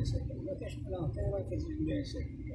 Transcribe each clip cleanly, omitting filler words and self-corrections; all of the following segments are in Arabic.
بلاي ساكن، ما كاينش بلانطي راه كتجي بلاي ساكن.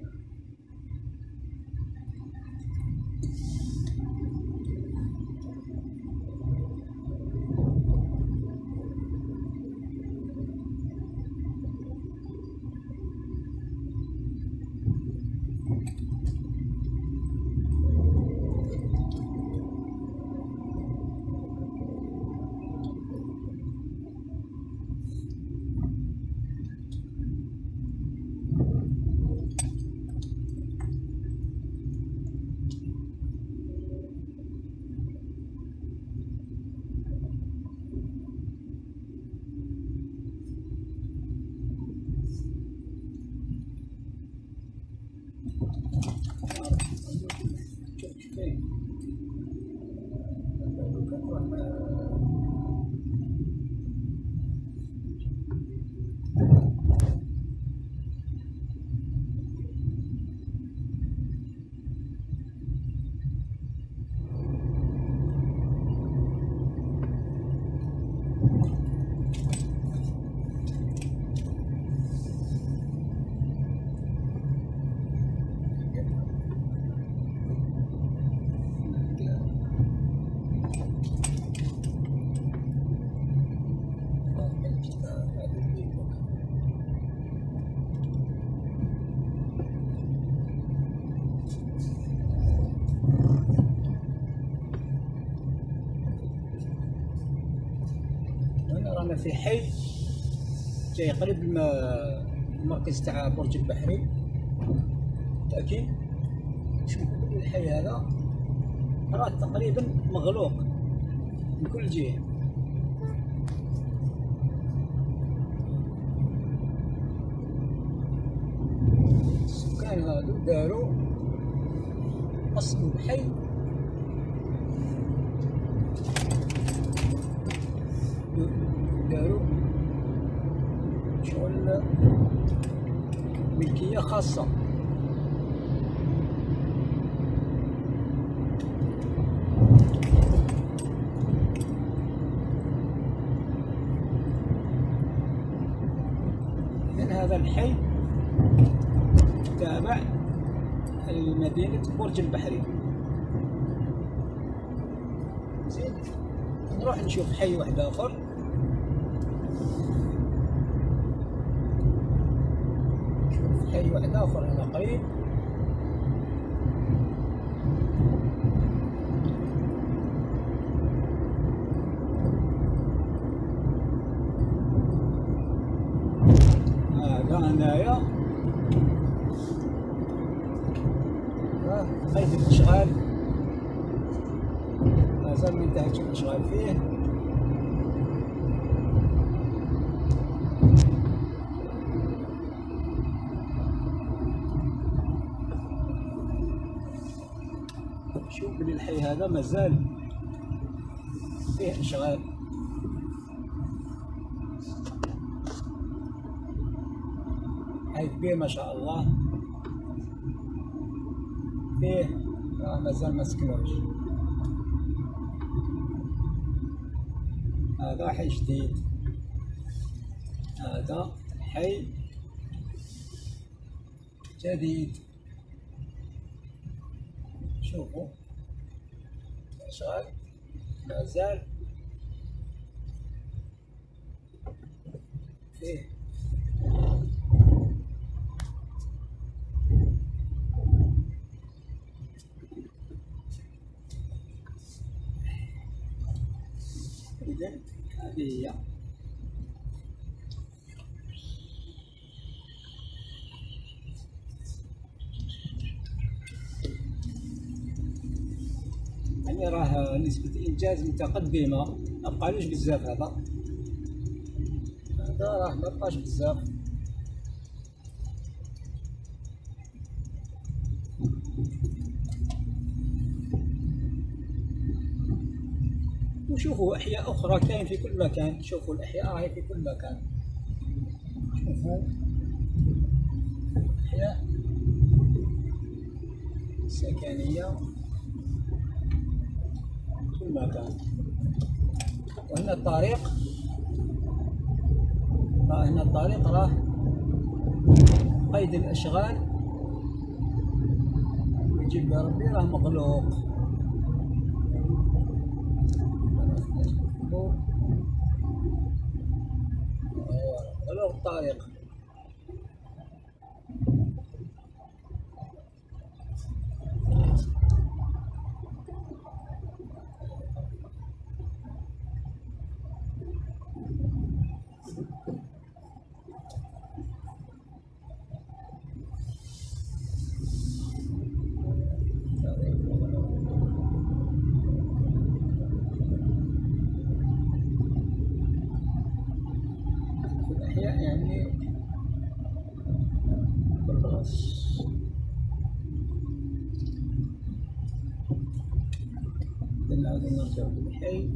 رانا في حي جاي قريب المركز تاع برج البحري، لكن شوفوا الحي هذا راه تقريبا مغلوق من كل جهه. السكان هادو داروا قصوا الحي داروا شغل ملكية خاصة. من هذا الحي تابع لمدينة برج البحري. زين نروح نشوف حي واحد آخر. حي واحد آخر هنا قريب. هذا هنايا قيد الإشغال، مازال ما انتهتش الإشغال فيه. شوف بلي الحي هذا مازال فيه إشغال. حي كبير ما شاء الله، فيه مازال ما سكنوش. هذا حي جديد، هذا حي جديد. شوفوا إشغال مازال فيه. إذن هذه هي يعني راه نسبة إنجاز متقدمة، مبقالوش بزاف. هذا راه مبقاش بزاف. وشوفوا أحياء أخرى كاين في كل مكان. شوفوا الأحياء راهي في كل مكان. شوفوا أحياء سكنية في كل مكان. وهنا الطريق، هنا الطريق راه قيد الأشغال يجيب يا ربي راه مغلوق. مغلوق الطريق. في الأحياء يعني خلاص. لازم نرجع بالحي.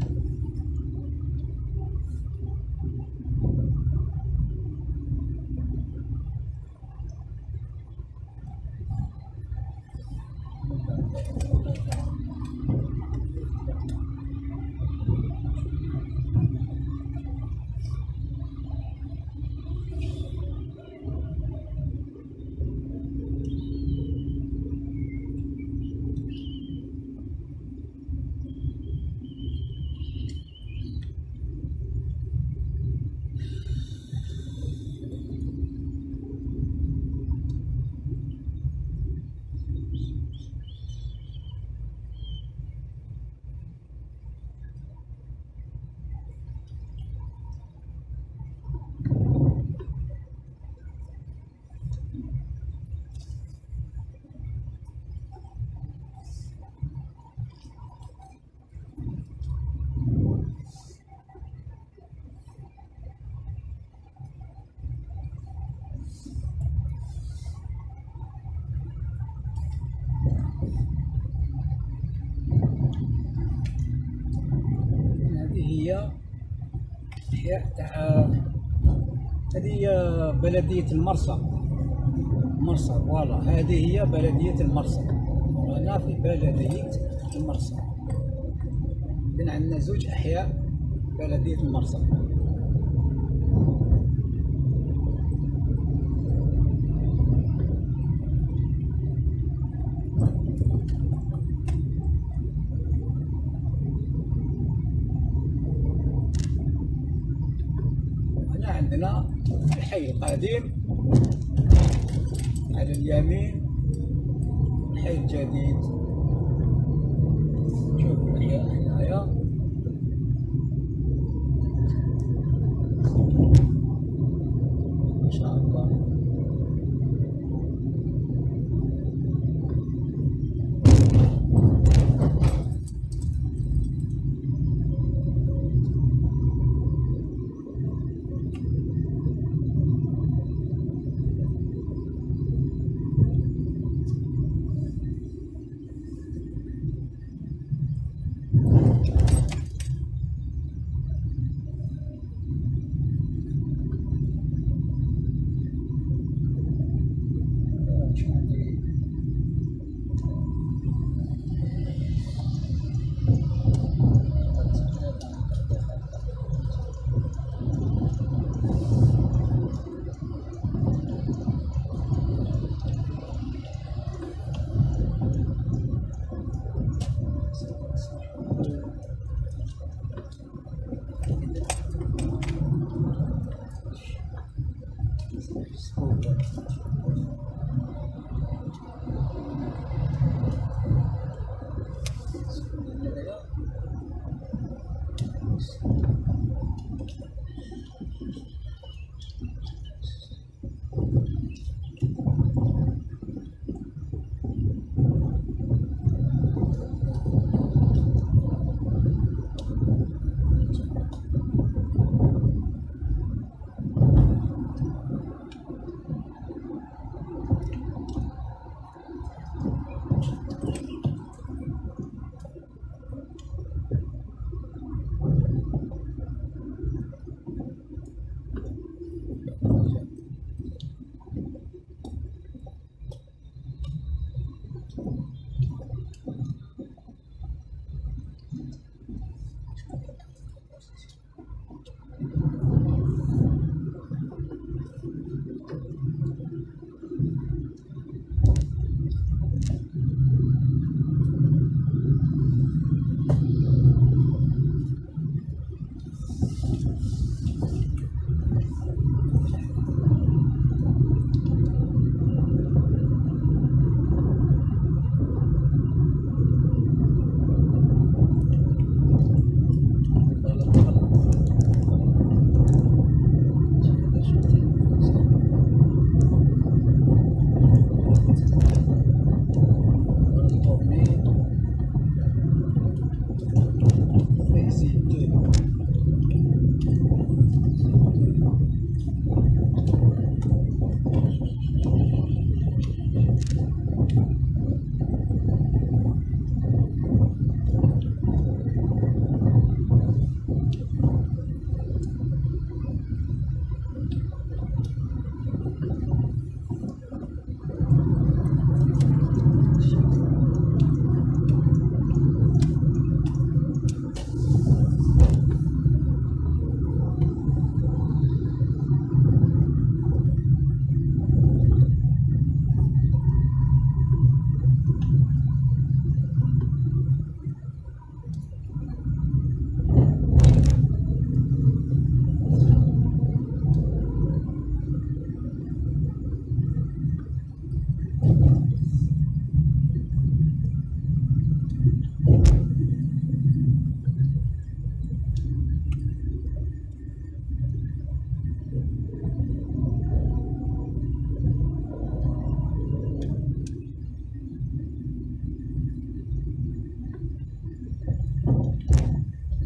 هي أحياء تاع هذه هي بلدية المرسى. مرسى فوالا، هذه هي بلدية المرسى. أنا في بلدية المرسى. إذن عندنا زوج أحياء بلدية المرسى. هنا عندنا الحي القديم على اليمين، الحي الجديد. شوف الأحياء هنايا. ما شاء الله.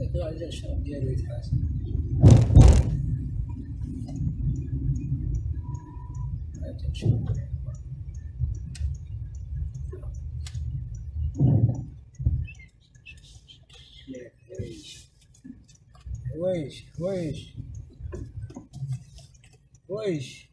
درجة الشرب ديالو يتحاسب. ويش